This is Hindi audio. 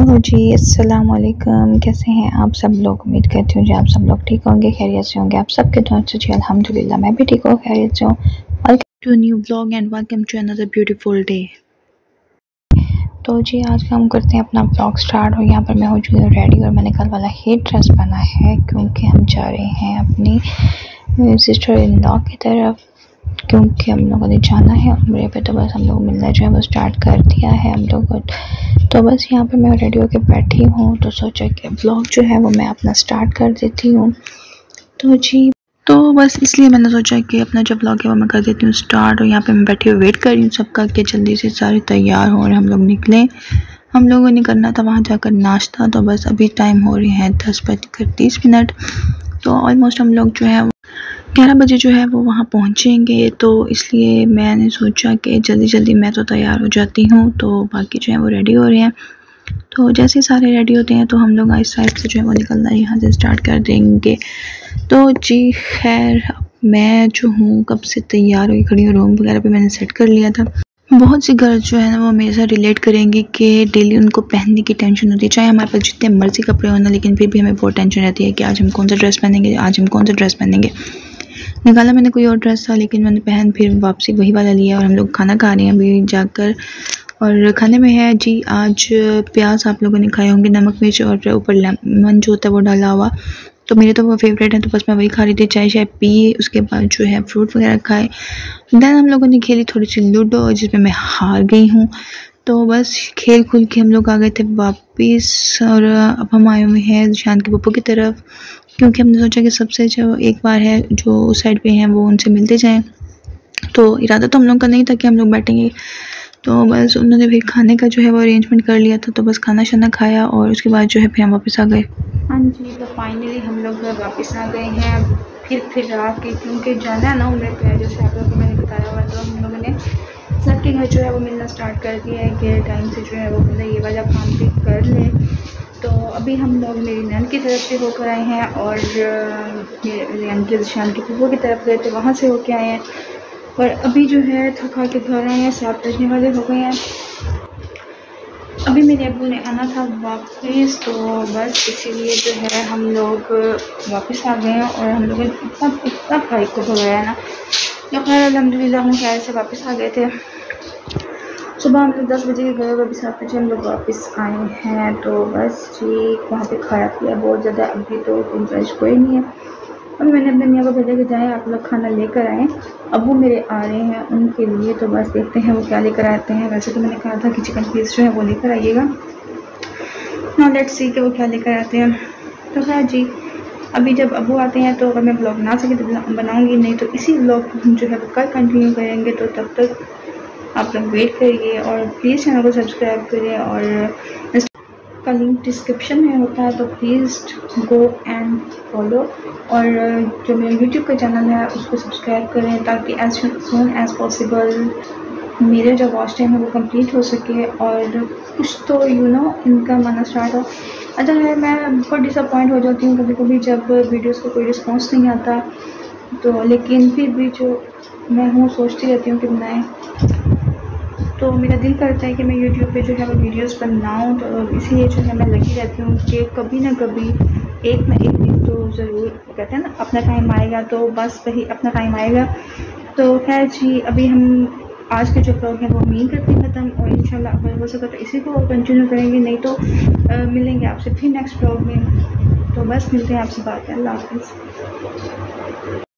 हेलो जी, अस्सलाम वालेकुम। कैसे हैं आप सब लोग? उम्मीद करती हूँ जी आप सब लोग ठीक होंगे, खैरियत से होंगे। आप सबके दुआ से जी अल्हम्दुलिल्लाह मैं भी ठीक हूँ, खैरियत से हूँ। Welcome to new blog and welcome to another beautiful day. तो जी आज हम करते हैं अपना ब्लॉग स्टार्ट। और यहाँ पर मैं हो चुकी हूँ रेडी और मैंने कल वाला ही ड्रेस पहना है क्योंकि हम जा रहे हैं अपनी सिस्टर इन लॉ की तरफ, क्योंकि हम लोगों ने जाना है उम्रे पे। तो बस हम लोग मिलना जो है वो स्टार्ट कर दिया है हम लोगों। तो बस यहाँ पे मैं रेडी होकर बैठी हूँ, तो सोचा कि व्लॉग जो है वो मैं अपना स्टार्ट कर देती हूँ। तो जी तो बस इसलिए मैंने सोचा कि अपना जो व्लॉग है वो मैं कर देती हूँ स्टार्ट। और यहाँ पे मैं बैठी हुई वेट कर रही हूँ सबका कि जल्दी से सारे तैयार हो और हम लोग निकलें। हम लोगों ने करना था वहाँ जाकर नाश्ता। तो बस अभी टाइम हो रही है 10:30। तो ऑलमोस्ट हम लोग जो है 11 बजे जो है वो वहाँ पहुँचेंगे। तो इसलिए मैंने सोचा कि जल्दी जल्दी मैं तो तैयार हो जाती हूँ, तो बाकी जो है वो रेडी हो रहे हैं। तो जैसे सारे रेडी होते हैं तो हम लोग आहिस्ता आहिस्ता जो है वो निकलना यहाँ से स्टार्ट कर देंगे। तो जी खैर मैं जो हूँ कब से तैयार हुई खड़ी हूँ, रूम वगैरह भी मैंने सेट कर लिया था। बहुत सी गर्ल्स जो है ना वो मेरे साथ रिलेट करेंगी कि डेली उनको पहनने की टेंशन होती है, चाहे हमारे पास जितने मर्जी कपड़े होना, लेकिन फिर भी हमें बहुत टेंशन रहती है कि आज हम कौन सा ड्रेस पहनेंगे, आज हम कौन सा ड्रेस पहनेंगे। निकाला मैंने कोई और ड्रेस था लेकिन मैंने पहन फिर वापसी वही वाला लिया। और हम लोग खाना खा रहे हैं अभी जाकर, और खाने में है जी आज प्याज आप लोगों ने खाए होंगे, नमक मिर्च और ऊपर लेमन जो होता है वो डाला हुआ। तो मेरे तो वो फेवरेट है, तो बस मैं वही खा रही थी। चाय शाय पी, उसके बाद जो है फ्रूट वगैरह खाए। देन हम लोगों ने खेली थोड़ी सी लूडो जिसमें मैं हार गई हूँ। तो बस खेल खुल के हम लोग आ गए थे वापस। और अब हम आए हुए हैं शान की पप्पू की तरफ, क्योंकि हमने सोचा कि सबसे जो एक बार है जो उस साइड पे हैं वो उनसे मिलते जाएं। तो इरादा तो हम लोग का नहीं था कि हम लोग बैठेंगे, तो बस उन्होंने भी खाने का जो है वो अरेंजमेंट कर लिया था। तो बस खाना शाना खाया और उसके बाद जो है फिर हम वापस आ गए। हाँ जी, तो फाइनली हम लोग वापस आ गए हैं फिर आके, क्योंकि जाना है ना उम्र पे, जैसे आप लोगों को मैंने बताया हुआ। तो हम लोगों ने सबके घर जो है वो मिलना स्टार्ट कर दिया है कि टाइम से जो है वो मतलब ये वाला काम भी कर लें। तो अभी हम लोग मेरी नैन की तरफ से होकर आए हैं और मेरे शान की फूफो की तरफ गए थे, वहाँ से होके आए हैं। और अभी जो है थका के घर आए हैं, 7 बजने वाले हो गए हैं। अभी मेरे अब्बू ने आना था वापस, तो बस इसीलिए जो है हम लोग वापस आ गए हैं। और हम लोगों ने इतना भाई को भगाया ना, तो खैर अल्हम्दुलिल्लाह हम खैर से वापस आ गए थे। सुबह हम लोग 10 बजे गए, अभी 7 बजे हम लोग वापस आए हैं। तो बस जी वहाँ पे खाया पिया बहुत ज़्यादा। अभी तो गुंजाइश कोई नहीं है। अभी मैंने अपने मियाँ को भेजा कि जाएँ आप लोग खाना लेकर आएँ, अबू मेरे आ रहे हैं उनके लिए। तो बस देखते हैं वो क्या लेकर आते हैं। वैसे तो मैंने कहा था कि चिकन पीस जो है वो लेकर आइएगा, ना लेट्स सी कि वो क्या लेकर आते हैं। तो खैर जी अभी जब अबू आते हैं तो अगर मैं ब्लॉग बना सके तो बनाऊँगी, नहीं तो इसी ब्लॉग को हम जो है वो कल कंटिन्यू करेंगे। तो तब तक आप लोग वेट करिए और प्लीज़ चैनल को सब्सक्राइब करें, और का लिंक डिस्क्रिप्शन में होता है, तो प्लीज़ गो एंड फॉलो। और जो मेरा यूट्यूब का चैनल है उसको सब्सक्राइब करें ताकि एज सून एज पॉसिबल मेरा जो वॉच टाइम है वो कंप्लीट हो सके और कुछ तो इनकम आना स्टार्ट हो। अच्छा है, मैं बहुत डिसअपॉइंट हो जाती हूँ कभी कभी जब वीडियोस को कोई रिस्पॉन्स नहीं आता, तो लेकिन फिर भी जो मैं हूँ सोचती रहती हूँ कि बनाएं। तो मेरा दिल करता है कि मैं YouTube पे जो है वो वीडियोस बनाऊँ, तो इसीलिए जो है मैं लगी रहती हूँ कि कभी ना कभी एक ना एक दिन तो ज़रूर, कहते हैं ना अपना टाइम आएगा, तो बस वही अपना टाइम आएगा। तो खैर जी अभी हम आज के जो ब्लॉग है वो यहीं करते हैं ख़त्म, और इंशाल्लाह अगर हो सका तो इसी को कंटिन्यू करेंगे, नहीं तो मिलेंगे आपसे फिर नेक्स्ट ब्लॉग में। तो बस मिलते हैं आपसे, बात है, अल्लाह हाफ़िज़।